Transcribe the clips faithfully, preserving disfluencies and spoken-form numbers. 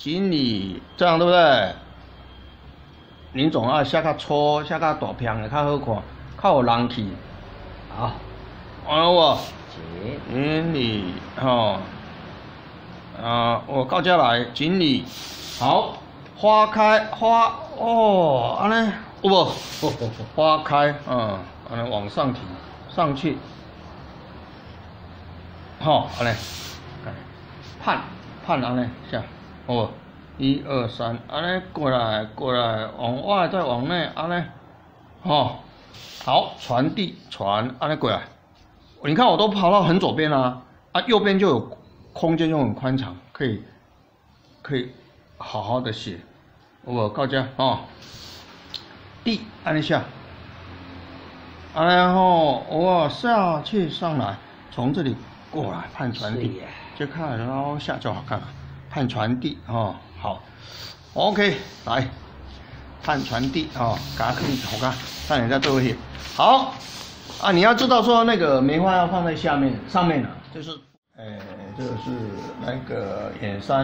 锦鲤，这样对不对？林总啊，写较粗，写较大片的较好看，较有人气。好，完了无？锦鲤吼，啊，我到这来，锦鲤，好，花开花哦，安尼有无？花开，嗯，安尼往上提，上去，好，安尼，盼盼安尼下，好无？一二三，安尼过来过来，往外再往内，安尼，吼，好，传递传，安尼过来。你看我都跑到很左边啊，啊，右边就有空间，又很宽敞，可以可以好好的写。我告家哦，地按一下，啊，然后我下去上来，从这里过来判传递，就看然后下就好看了，判传递哦，好 ，OK， 来判传递哦，给它可以好看，看你在对位好。啊，你要知道说那个梅花要放在下面上面了，就是，呃，这个是那个眼山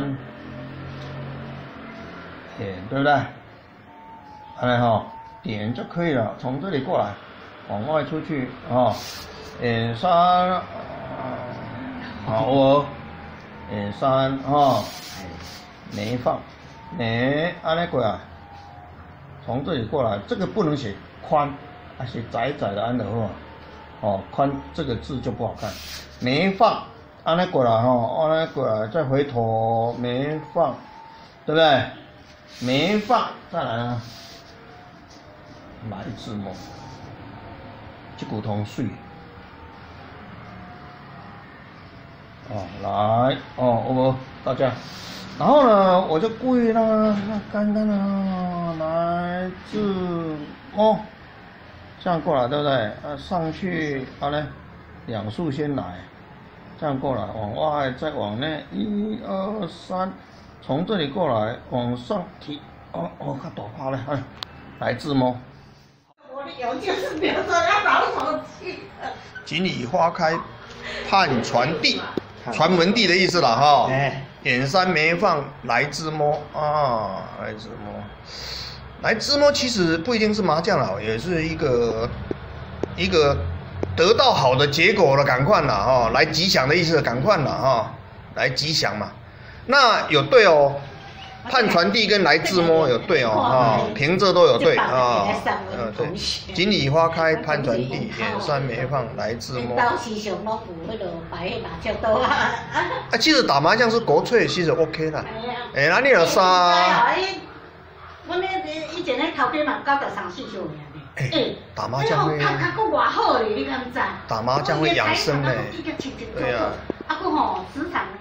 点，对不对？哎哈，点就可以了，从这里过来，往外出去啊，眼山，好哦，眼山啊，梅放，梅，安尼过来，从这里过来，这个不能写宽。啊，写窄窄的安的话，哦，宽这个字就不好看。没放，安尼过来哈，安尼过来，再回头没放，对不对？没放，再来啊，来字幕，这骨头碎。哦，来，哦，我大家，然后呢，我就故意让它干干的来字幕。这样过来对不对？啊，上去好嘞，两竖先来，这样过来，往外再往内，一二三，从这里过来往上提，哦哦，看多趴嘞，哎，来自摸。 我的邮件是比如说要找什么气？ 锦鲤花开，盼传递，传门第的意思了哈。哎，眼山没放，来自摸啊，来自摸。来自摸其实不一定是麻将了，也是一个一个得到好的结果了，赶快了哈，来吉祥的意思，赶快了哈，来吉祥嘛。那有对哦，盼传递跟来自摸有对哦哈，平仄都有对啊。嗯对，锦鲤花开，盼传递，眼山没放，来自摸。 到时上我补那个白麻将刀啊。 啊，其实打麻将是国粹，其实 OK 啦。哎，那你有啥？ 阮咧以前咧头家嘛九十三四岁尔呢。 哎，打麻将会。 较较佫偌好咧，你敢知？ 打麻将会养生嘞。 对啊。啊，佫吼时常